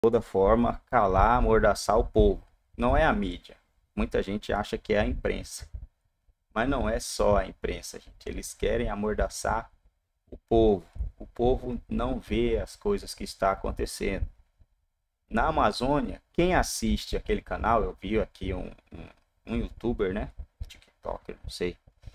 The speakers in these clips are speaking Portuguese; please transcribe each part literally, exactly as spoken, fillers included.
toda forma, calar, amordaçar o povo. Não é a mídia. Muita gente acha que é a imprensa. Mas não é só a imprensa, gente. Eles querem amordaçar o povo. O povo não vê as coisas que está acontecendo. Na Amazônia, quem assiste aquele canal, eu vi aqui um, um, um youtuber, né? TikToker, não sei.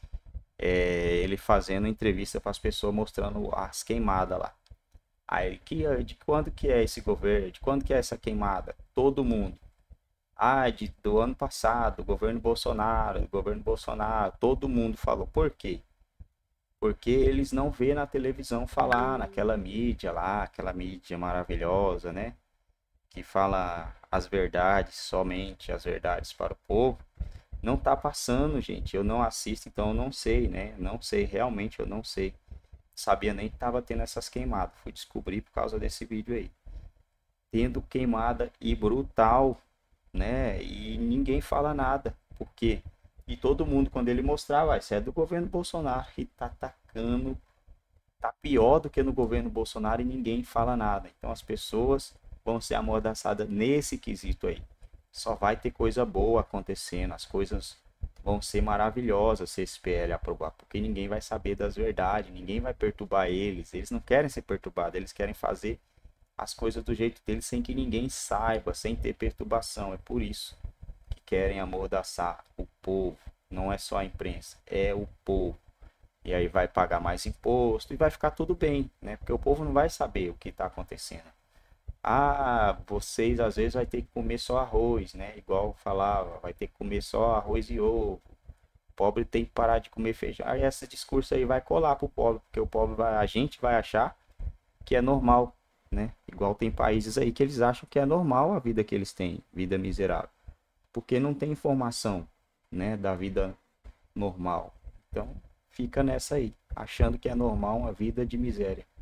É, ele fazendo entrevista para as pessoas mostrando as queimadas lá. Aí, que, de quando que é esse governo? De quando que é essa queimada? Todo mundo. Ah, de, do ano passado, governo Bolsonaro, governo Bolsonaro, todo mundo falou. Por quê? Porque eles não vê na televisão falar, naquela mídia lá, aquela mídia maravilhosa, né? Que fala as verdades, somente as verdades para o povo. Não tá passando, gente. Eu não assisto, então eu não sei, né? Não sei, realmente eu não sei. Sabia nem que tava tendo essas queimadas. Fui descobrir por causa desse vídeo aí. Tendo queimada e brutal, né? E ninguém fala nada. Por quê? E todo mundo, quando ele mostrava, ah, isso é do governo Bolsonaro. E tá atacando, tá pior do que no governo Bolsonaro e ninguém fala nada. Então as pessoas vão ser amordaçadas nesse quesito aí. Só vai ter coisa boa acontecendo, as coisas vão ser maravilhosas se esse P L aprovar, porque ninguém vai saber das verdades, ninguém vai perturbar eles. Eles não querem ser perturbados, eles querem fazer as coisas do jeito deles sem que ninguém saiba, sem ter perturbação. É por isso que querem amordaçar o povo. Não é só a imprensa, é o povo. E aí vai pagar mais imposto e vai ficar tudo bem, né? Porque o povo não vai saber o que está acontecendo. Ah, vocês às vezes vai ter que comer só arroz, né? Igual falava, vai ter que comer só arroz e ovo. O pobre tem que parar de comer feijão. Aí esse discurso aí vai colar pro pobre, porque o pobre vai, a gente vai achar que é normal, né? Igual tem países aí que eles acham que é normal a vida que eles têm, vida miserável, porque não tem informação, né, da vida normal. Então, fica nessa aí, achando que é normal uma vida de miséria.